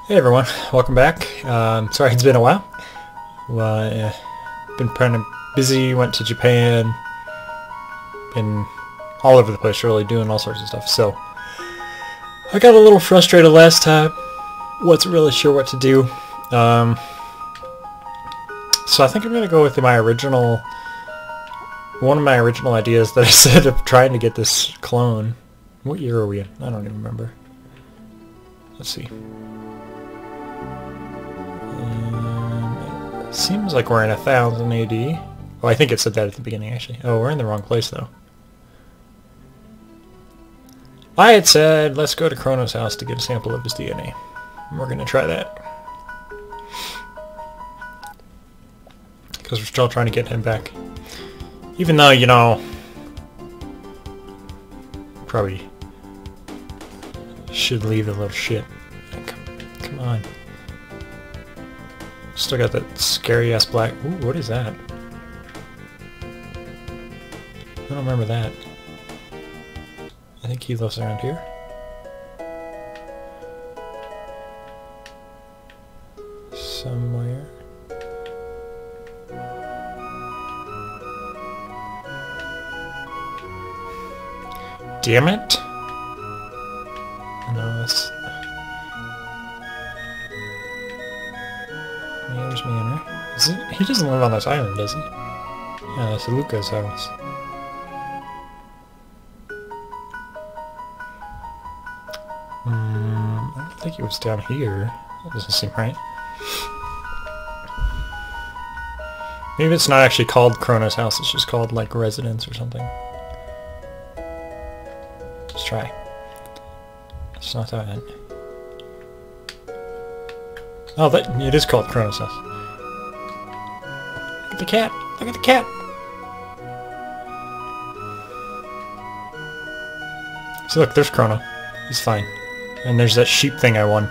Hey everyone, welcome back. Sorry it's been a while. Well, been kind of busy, went to Japan, been all over the place really, doing all sorts of stuff. So, I got a little frustrated last time, wasn't really sure what to do. So I think I'm going to go with one of my original ideas that I said of trying to get this clone. What year are we in? I don't even remember. Let's see. Seems like we're in 1000 AD. Oh, I think it said that at the beginning, actually. Oh, we're in the wrong place, though. I had said, let's go to Chronos' house to get a sample of his DNA. And we're going to try that. Because we're still trying to get him back. Even though, you know, probably should leave a little shit. Come on. Still got that scary-ass black... Ooh, what is that? I don't remember that. I think he lives around here. Somewhere. Damn it! No, that's... Mayor's Manor. Is it? He doesn't live on this island, does he? Yeah, that's Luca's house. I don't think he was down here. That doesn't seem right. Maybe it's not actually called Chronos' house, it's just called, like, residence or something. Let's try. It's not that. Oh, it is called Chronos' house. Look at the cat! Look at the cat! So look, there's Chrono. He's fine. And there's that sheep thing I won.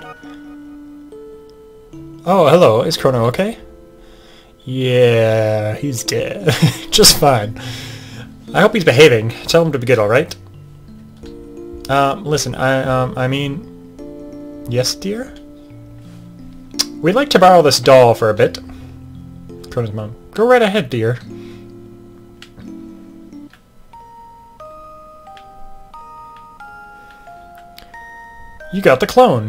Oh, hello. Is Chrono okay? Yeah, he's dead. Just fine. I hope he's behaving. Tell him to be good, alright? Listen, I mean... Yes, dear? We'd like to borrow this doll for a bit. Chrono's mom. Go right ahead, dear. You got the clone.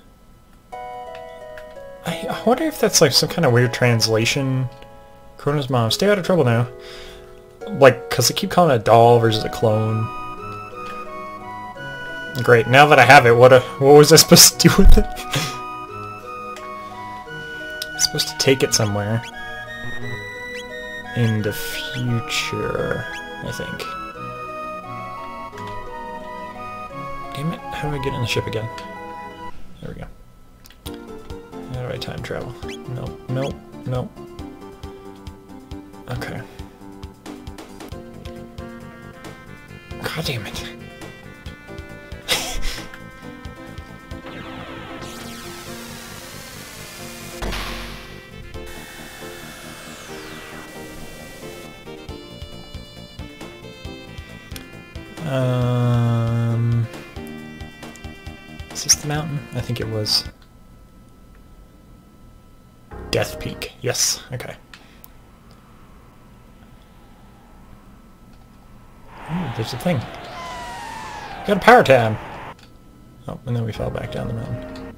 I wonder if that's like some kind of weird translation. Chrono's mom. Stay out of trouble now. Like, because I keep calling it a doll versus a clone. Great. Now that I have it, what was I supposed to do with it? Supposed to take it somewhere in the future, I think. Damn it, how do I get in the ship again? There we go. How do I time travel? Nope, nope, nope. Okay. God damn it. Is this the mountain? I think it was. Death Peak. Yes. Okay. Ooh, there's a thing. Got a power tab. Oh, and then we fell back down the mountain.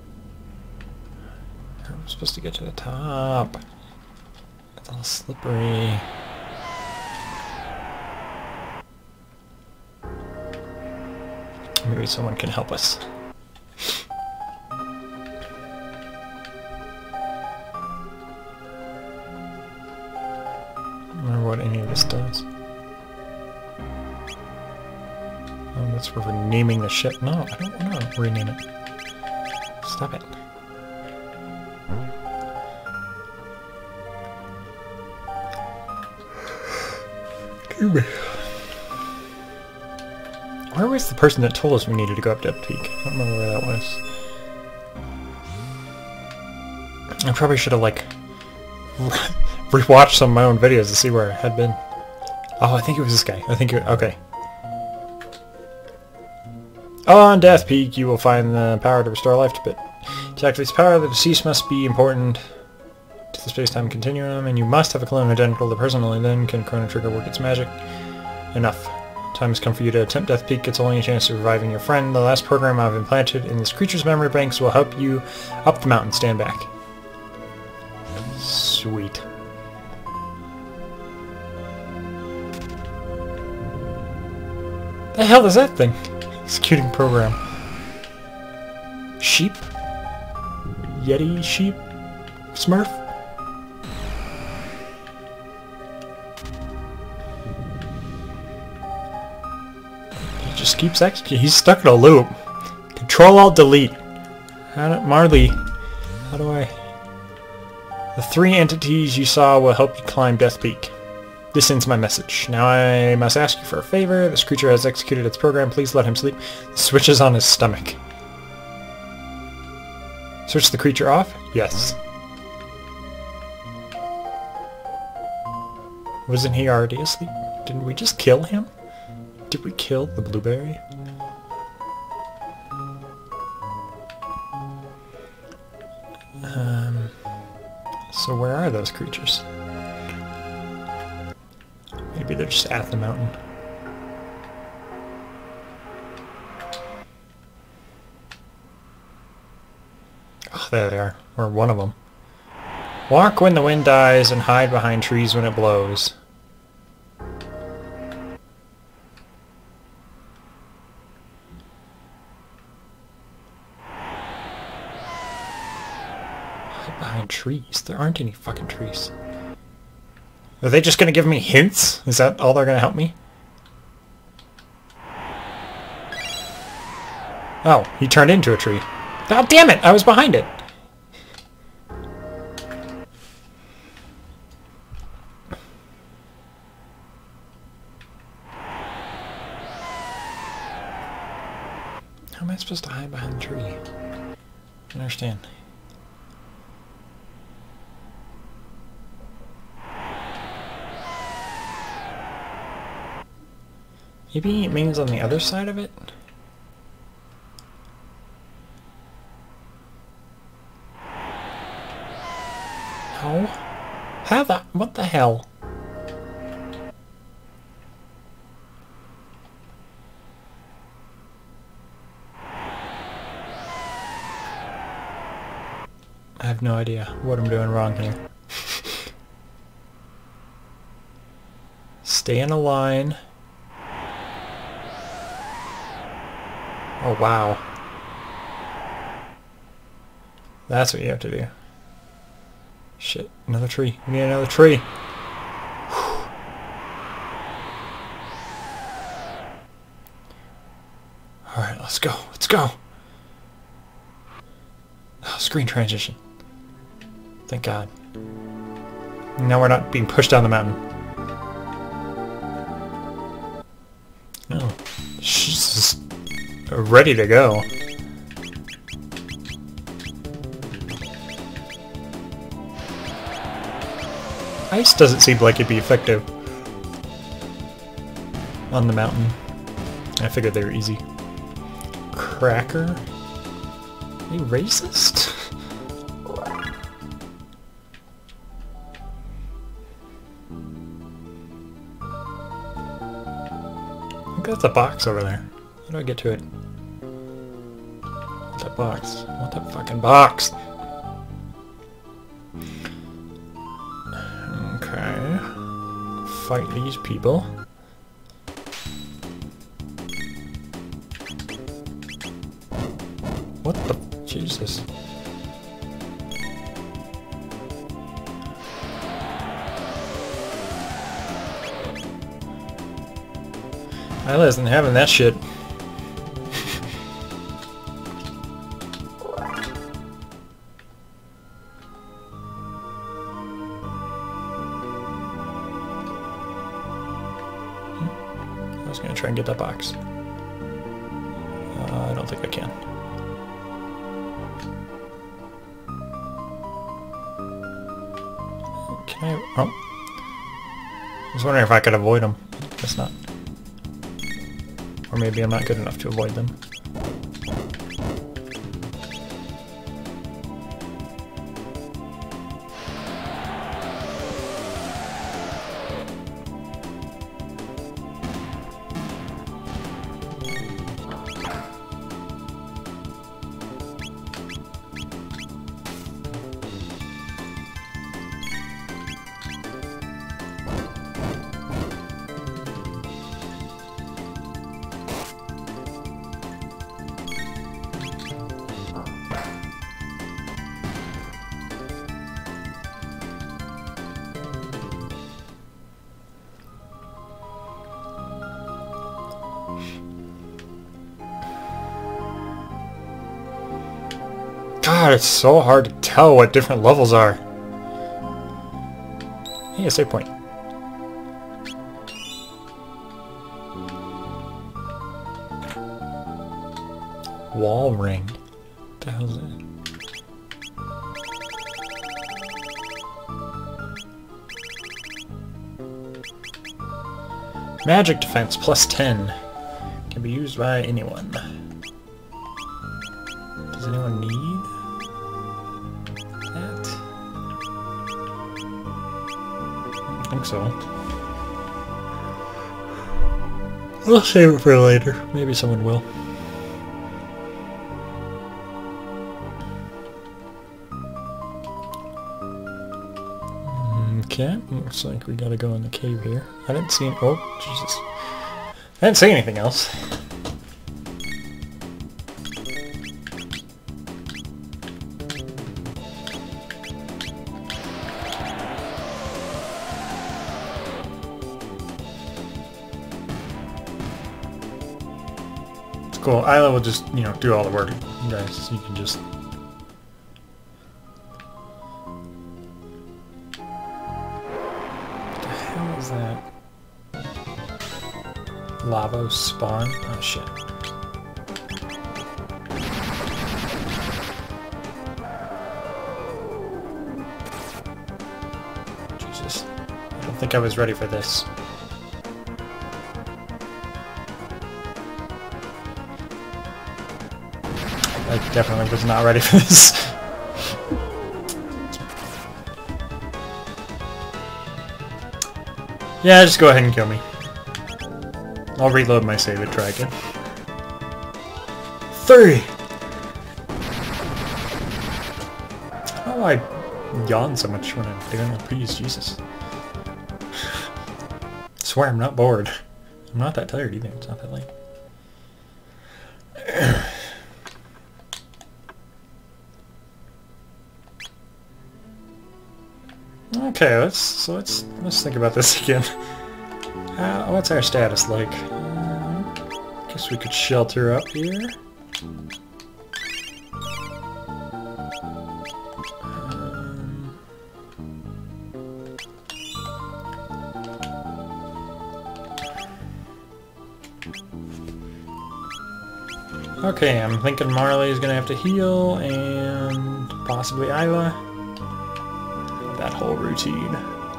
I'm supposed to get to the top. It's all slippery. Maybe someone can help us. I don't remember what any of this does. Oh, that's where we're naming the ship. No, I don't want to rename it. Stop it. Excuse me. Where was the person that told us we needed to go up Death Peak? I don't remember where that was. I probably should have, like, rewatched some of my own videos to see where I had been. Oh, I think it was this guy. I think it... Okay. On Death Peak, you will find the power to restore life to bit. To activate this power, the deceased must be important to the space-time continuum, and you must have a clone identical to the person, only then can Chrono Trigger work its magic. Enough. Time has come for you to attempt Death Peak. It's only a chance of reviving your friend. The last program I've implanted in this creature's memory banks will help you up the mountain. Stand back. Sweet. The hell is that thing? Executing program. Sheep? Yeti sheep? Smurf? He just keeps executing. He's stuck in a loop. Control-Alt-Delete. Marley, how do I... The 3 entities you saw will help you climb Death Peak. This ends my message. Now I must ask you for a favor. This creature has executed its program. Please let him sleep. The switch is on his stomach. Switch the creature off? Yes. Wasn't he already asleep? Didn't we just kill him? Did we kill the blueberry? So where are those creatures? Maybe they're just at the mountain. Oh, there they are. Or one of them. Walk when the wind dies and hide behind trees when it blows. Hide behind trees? There aren't any fucking trees. Are they just gonna give me hints? Is that all they're gonna help me? Oh, he turned into a tree. God damn it! I was behind it! How am I supposed to hide behind the tree? I don't understand. Maybe it means on the other side of it? No? How the... what the hell? I have no idea what I'm doing wrong here. Stay in a line. Oh, wow. That's what you have to do. Shit, another tree. We need another tree. Alright, let's go. Let's go. Oh, screen transition. Thank God. Now we're not being pushed down the mountain. Oh, she's ready to go. Ice doesn't seem like it'd be effective on the mountain. I figured they were easy. Cracker? Are you racist? Look, that's a box over there. How do I get to it? What's that box? I want that fucking box! Okay. Fight these people. What the... Jesus. I wasn't having that shit. I was gonna try and get that box. I don't think I can. Can I? Oh. I was wondering if I could avoid them. Guess not. Or maybe I'm not good enough to avoid them. God, it's so hard to tell what different levels are. Hey, a save point. Wall ring. What the hell is that? Magic defense plus 10. Can be used by anyone. Does anyone need that? I think so. We'll save it for later. Maybe someone will. Okay, looks like we gotta go in the cave here. I didn't see... Oh, Jesus. I didn't see anything else. It's cool. Isla will just, you know, do all the work. You guys, you can just... that lava spawn? Oh shit. Jesus. I don't think I was ready for this. I definitely was not ready for this. Yeah, just go ahead and kill me. I'll reload my save and try again. 3! How do I yawn so much when I'm doing RPs? Jesus. I swear I'm not bored. I'm not that tired either. It's not that late. Okay, let's think about this again. What's our status like? Guess we could shelter up here. Okay, I'm thinking Marley's gonna have to heal, and possibly Isla. That whole routine.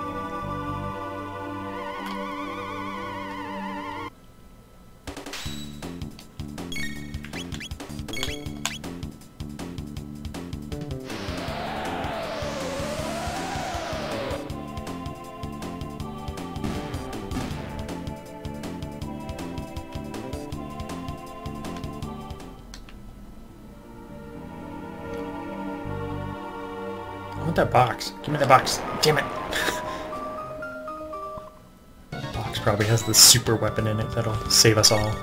I want that box. Give me the box. Damn it. Box probably has the super weapon in it that'll save us all.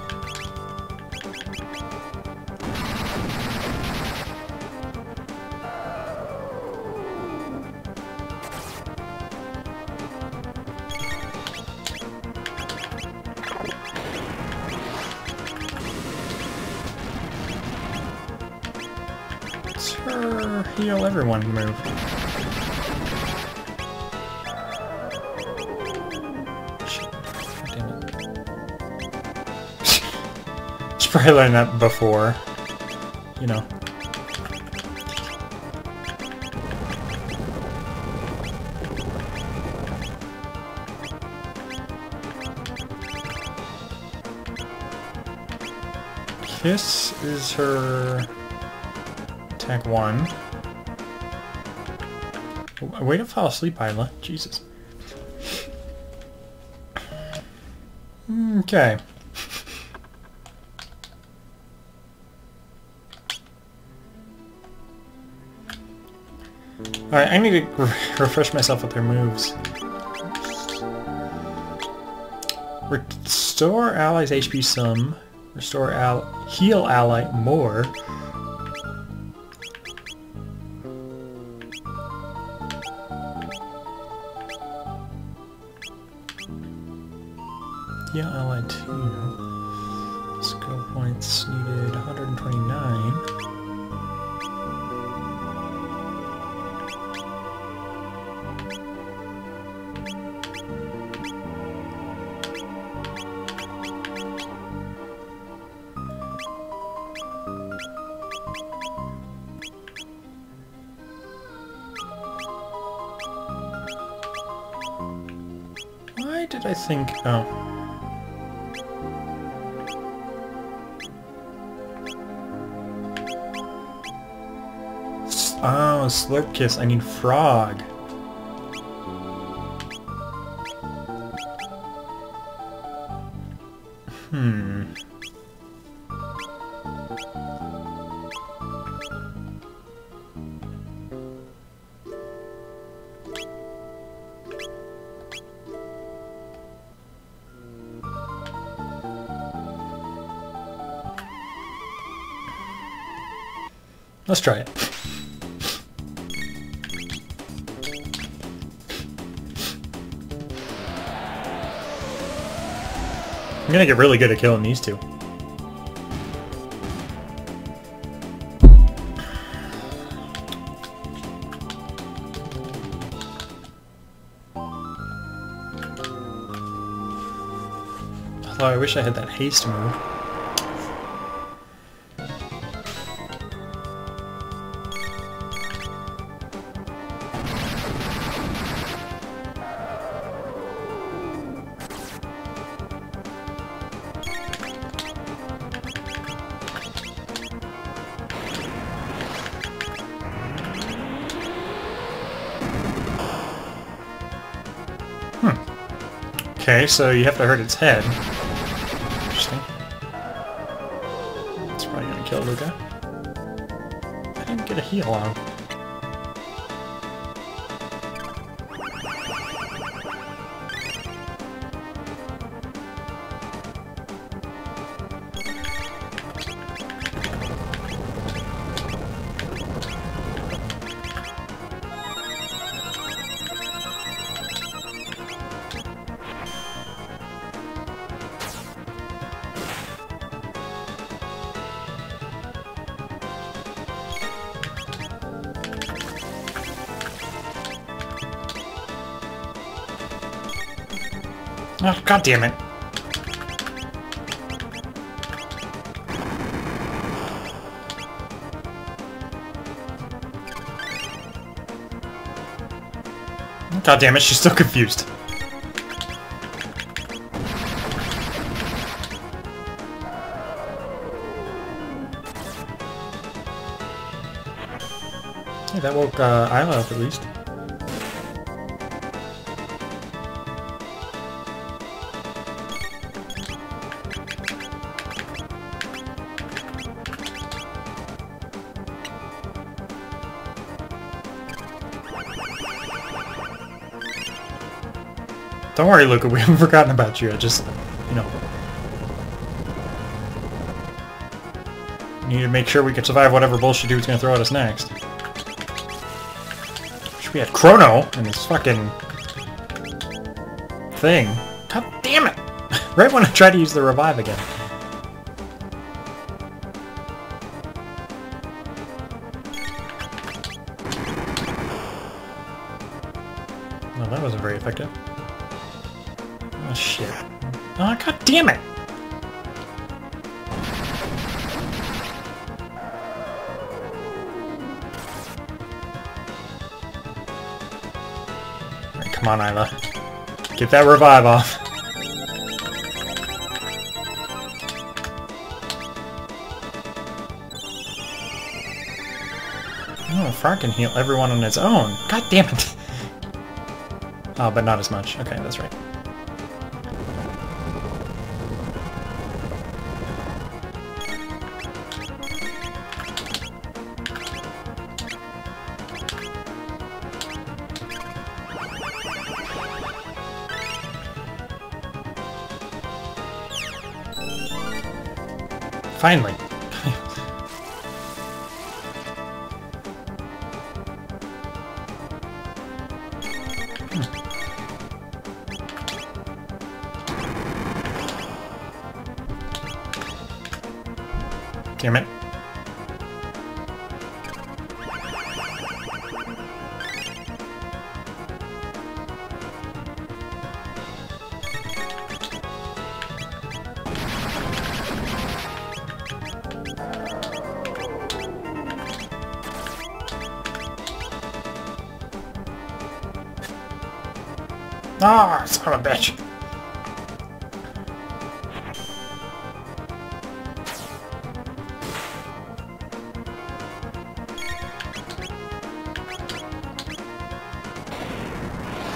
Let's heal everyone move. Probably learned that before, you know. Kiss is her attack 1. Way to fall asleep, Isla. Jesus. Okay. Alright, I need to refresh myself with their moves. Restore allies HP some. Restore heal ally more. Heal ally 2. Skill points needed 129. did I think... Oh. Oh, Slurp Kiss. I need Frog. Let's try it. I'm gonna get really good at killing these two. Although I wish I had that haste move. Okay, so you have to hurt its head. Interesting. It's probably gonna kill Luca. I didn't get a heal on. Oh, God damn it. God damn it, she's still confused. Hey, that woke Isla up at least. Don't worry, Luca, we haven't forgotten about you. I just, you know... need to make sure we can survive whatever bullshit dude's gonna throw at us next. Wish we had Chrono and this fucking... thing. God damn it! Right when I try to use the revive again. Well, that wasn't very effective. Oh, shit. Oh, God damn it! Alright, come on, Isla. Get that revive off. Oh, Frog can heal everyone on its own. God damn it! Oh, but not as much. Okay, that's right. Finally. Damn it. Ah, son of a bitch.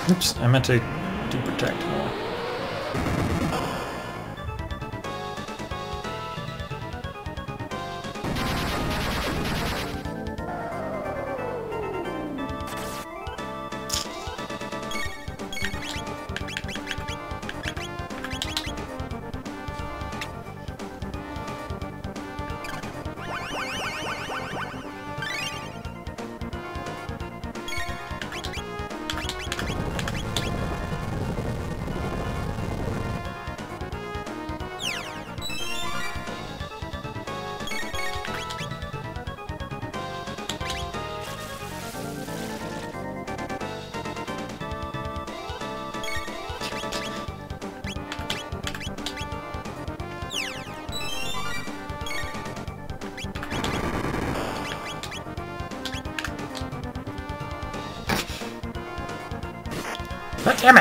Oops, I meant to do protect more. God damn it!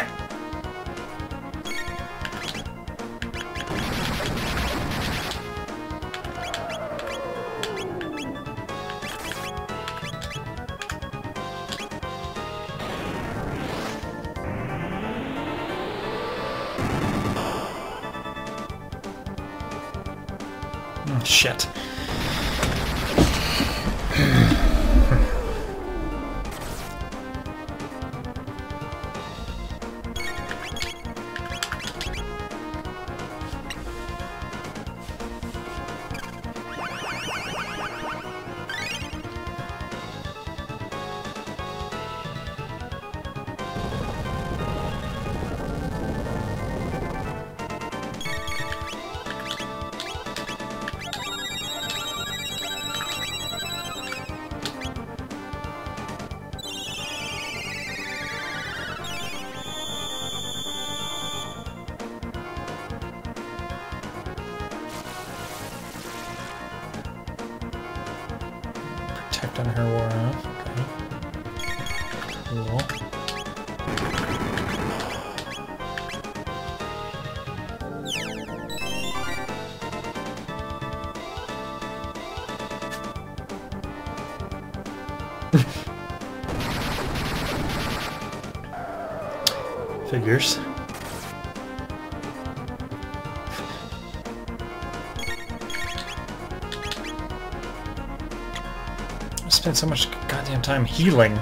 Oh, shit. Protect on her wore off. Okay. Cool. Figures. I spent so much goddamn time healing.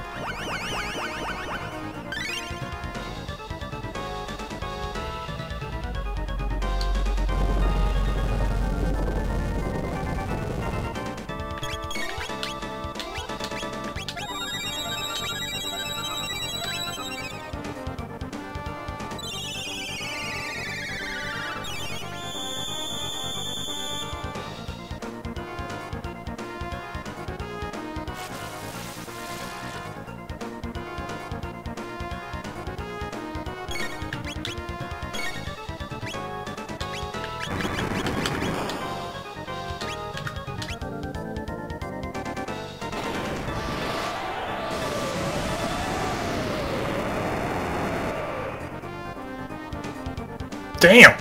Damn!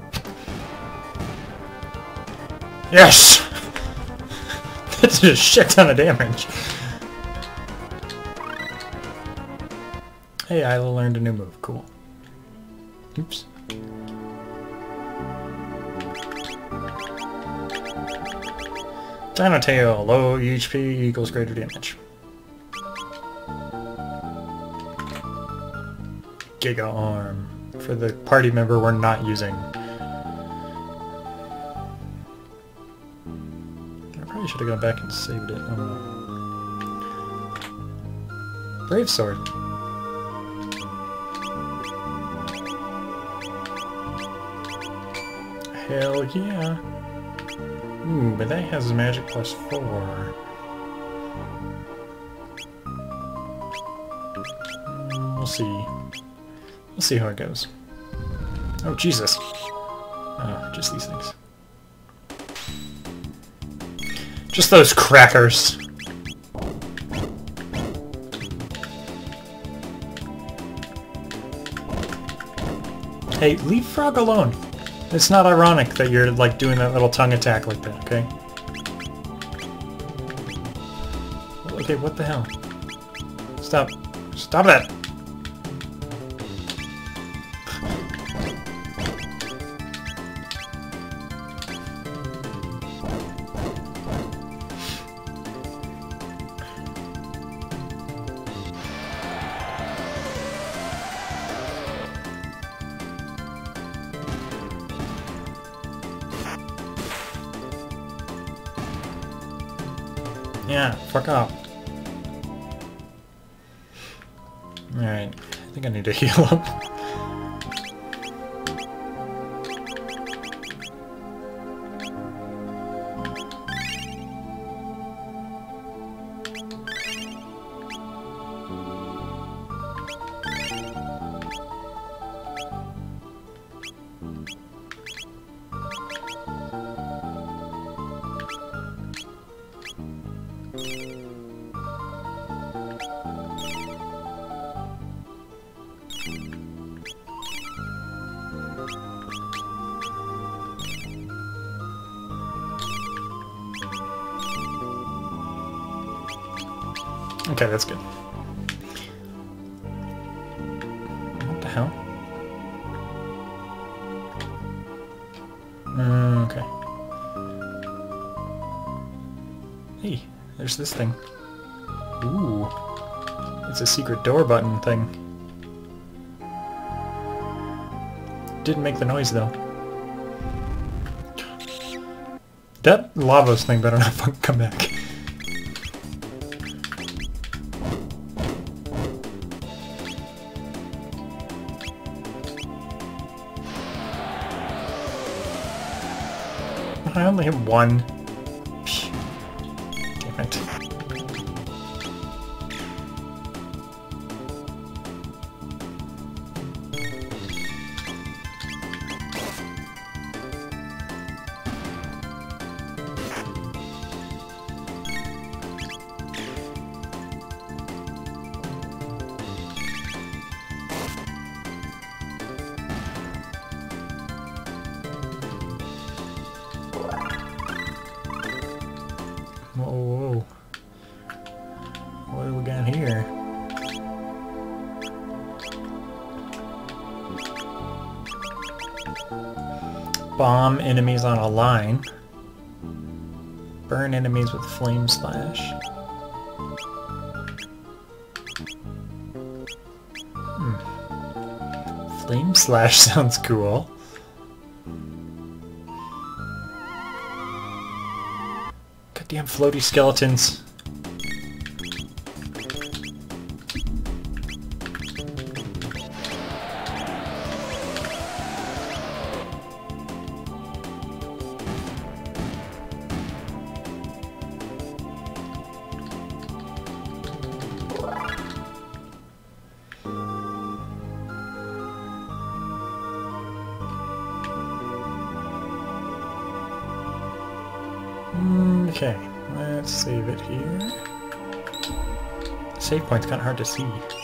Yes! That did a shit ton of damage. Hey, I learned a new move. Cool. Oops. Dino Tail. Low HP equals greater damage. Giga Arm. For the party member we're not using. I probably should have gone back and saved it. Oh, no. Brave Sword. Hell yeah. Ooh, but that has magic +4. We'll see. We'll see how it goes. Oh, Jesus. Oh, just these things. Just those crackers. Hey, leave Frog alone. It's not ironic that you're, like, doing that little tongue attack like that, okay? Okay, what the hell? Stop. Stop that! Yeah, fuck off. Alright, I think I need to heal up. Okay, that's good. What the hell? Okay. Hey, there's this thing. Ooh. It's a secret door button thing. Didn't make the noise though. That Lavos thing better not fucking come back. I only hit one. Damn it. Whoa. What do we got here? Bomb enemies on a line. Burn enemies with flame slash. Flame slash sounds cool. Goddamn floaty skeletons. Okay, let's save it here. Save point's kind of hard to see.